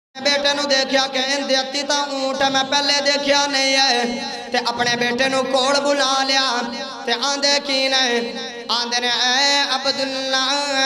बेटे नू देखिया कि इंदे अत्ती तां ऊंट मैं पहले देखिया नहीं है ते अपने बेटे नू कोल बुला लिया ते आंदे की ने आंदे ने ऐ अब्दुल्ला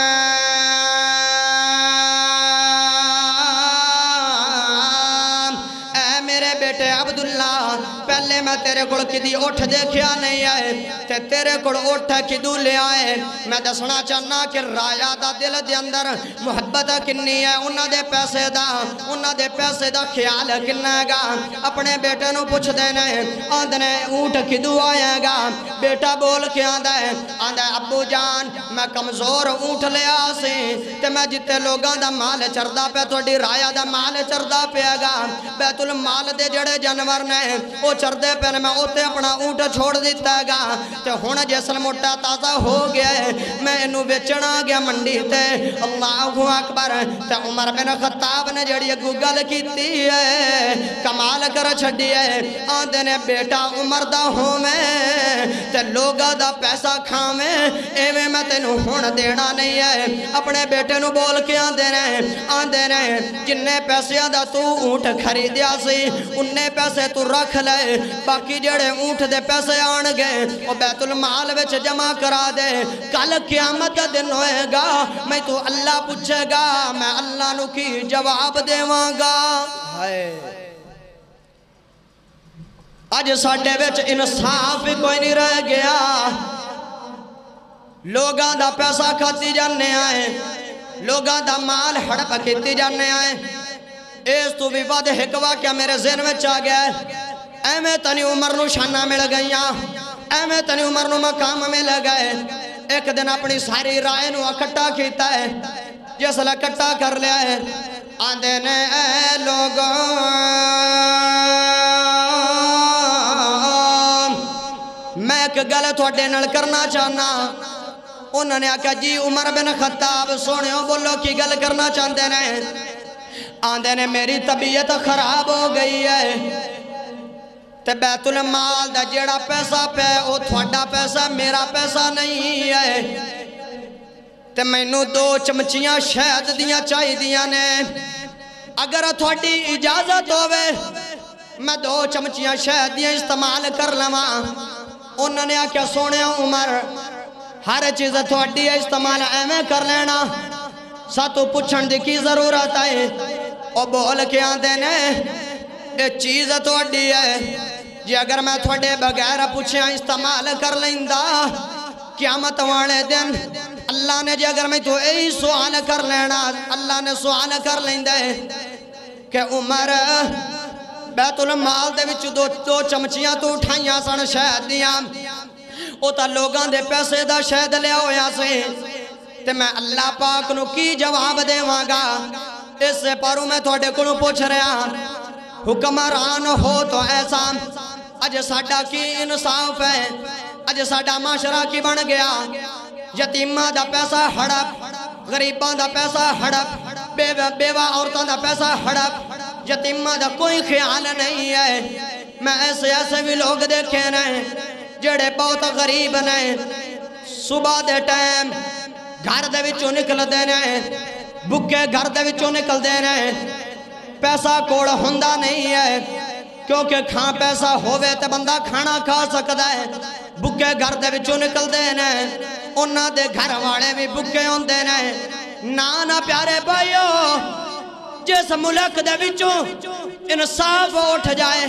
ऐ मेरे बेटे अब्दुल्ला पहले मैं तेरे कोल किदी उठ देखिया नहीं है ते तेरे कोल उठ किदू ले आए मैं दसना चाहना कि राजा दा दिल दे अंदर मुहब्बत किन्नी है उन्हां दे पैसे दा ख्याल किन्ना हैगा अपने बेटे नू पुछदे ने आंदे ने ऊंट किदू आएगा बेटा बोल के आंदा है अब्बू जान मैं कमजोर ऊंट लिया सी ते मैं जिते लोगां दा माल चरदा पे तुहाडी राजा दा माल चरदा पियागा बैतुल माल दे जड़े जानवर ने वो चरदे पे मैं उत्ते अपना ऊंट छोड़ दिता हैगा ते हुण जिसल मोटा ताज़ा हो गया है मैं इनू बेचना गया मंडी ते अल्लाहु अकबर ते उमर बिन खत्ताब ने जड़ी अगू गल कीती है कमाल कर छड्डी है आंदे ने बेटा उमर दा होवे ते लोगां दा पैसा खावे एवें मैं तेनू हुण देना नहीं है अपने बेटे नू बोल के आंदे ने जिन्ने पैसिਆਂ दा तू ऊंट खरीदिया सी उन्ने पैसे तू रख ले बाकी जेड़े ऊंट दे पैसे आण गए वो बैतुल माल विच जमा करा दे कल क़यामत दा दिन होएगा मैं तू अल्लाह पूछेगा मैं अल्लाह नू की जवाब देवांगा हाय अज साडे विच इंसाफ ही कोई नहीं रह गया लोगां दा पैसा खाती जाने आए लोगां दा माल हड़प कीती जाने आए इस तू भी वध एक वाक्या मेरे ज़हन में आ गया एवें तनी उमर नू शाना मिल गईया एवें तनी उमर नू मकाम मिल गए एक दिन अपनी सारी राय नू इकट्ठा कीता है जिसले इकट्ठा कर लिया है आंदे ने लोगों मैं एक गल तुहाडे नाल करना चाहना उन्होंने आख्या जी उमर बिन खत्ताब सोहणियो बोलो की गल करना चाहते ने आंदे ने मेरी तबीयत खराब हो गई है ते बैतुल माल दा जेड़ा पैसा पे वो थोड़ा पैसा मेरा पैसा नहीं है ते मैनू 2 चमचियां शहद दियां चाहिदियां ने अगर थोड़ी इजाजत होवे मैं 2 चमचियां शहद दियां इस्तेमाल कर लवां उन्होंने आख्या सोने उमर हर चीज़ थोड़ी है इस्तेमाल एवें कर लेना सातों पुछण दी की जरूरत है और बोल के आंदे ने ये चीज़ थोड़ी है जे अगर मैं थोड़े बगैर पूछया इस्तेमाल कर लेंदा क़यामत वाले दिन अल्लाह ने जे अगर मैं तो यही सवाल कर लेना अल्लाह ने सवाल कर लेंदे कि उमर बैतुल माल दे विच 2 चमचियां तू उठाइयां सन शहद दियां वो तो लोगों के पैसे दा शहद लिया होया सी ते मैं अल्लाह पाक नू की जवाब देवांगा इस पर मैं थोड़े को पूछ रहा हुक्मरान हो तो ऐसा अज साडा की इंसाफ है अज साडा माशरा की बन गया यतीमां दा पैसा हड़प गरीबां दा पैसा हड़प बेवा औरतां दा पैसा हड़प यतीमां दा कोई ख्याल नहीं है मैं ऐसे भी लोग देखे ने जेड़े बहुत गरीब ने सुबह दे टाइम घर दे विचों निकलदे ने भुखे घर दे विचों निकलदे ने पैसा कोल हुंदा नहीं है क्योंकि खां पैसा होवे ते बंदा खाना खा सकदा है भुखे घर दे विचों निकलदे ने उन्हां दे घर वाले भी भुखे होंदे ने ना प्यारे भाइयों जिस मुल्क दे विचों इंसाफ उठ जाए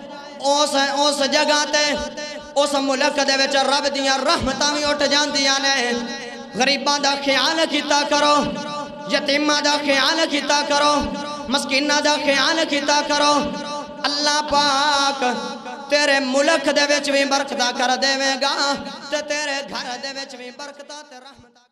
उस जगह ते उस मुल्क दे विच रब दियां रहमतां भी उठ जांदियां ने गरीबां दा ख्याल कीता करो यतीमां दा ख्याल कीता करो मस्कीनां दा ख्याल कीता करो अल्लाह पाक तेरे मुल्क दे विच भी बरकत कर देवेगा ते तेरे घर दे विच भी बरकत ते रहमत